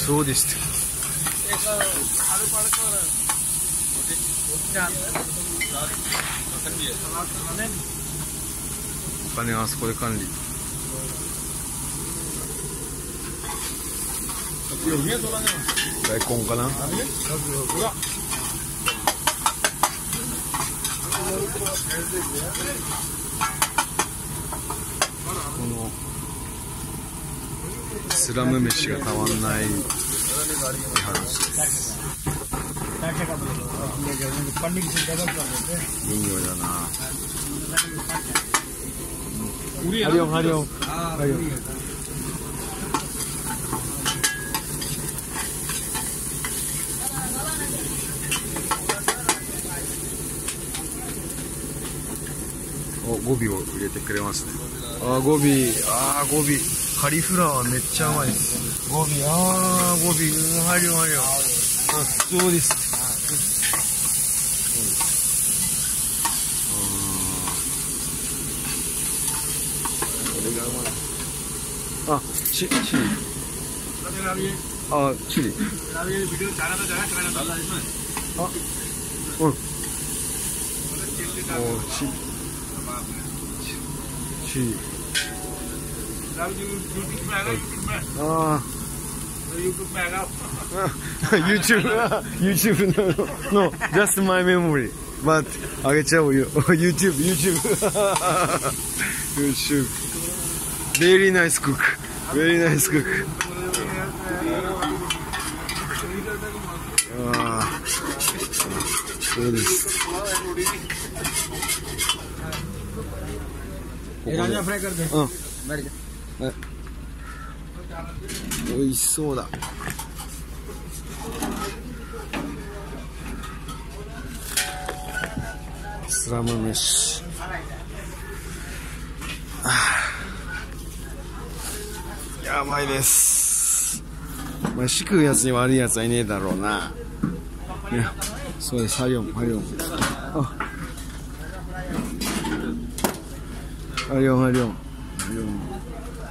そうです。お金はあそこで管理。大根かな。このスラム飯がたまんない話です。いい匂いだな。ハリオンハリオンハリオン。お、ゴビを入れてくれますね。あー、ゴビ、あー、ゴビ。カリフラワーめっちゃうまいです。ゴビ、あー、ゴビ、ハリオンハリオン。あ、そうです。これがうまい。あ、チリ。あ、チリ。あ、うん。お、チリ。ああ。YouTube no, just my memory. But あげちゃおうよ。YouTube. Very nice cook. Very nice cook. ああ、そうです。 Raja fry कर दे। बैठ जा। 美味しそうだ。スラム飯。やばいです。まあ、しくうやつに悪いやつはいねえだろうな。いや、そうです。ハリオン。あ、ハリオン。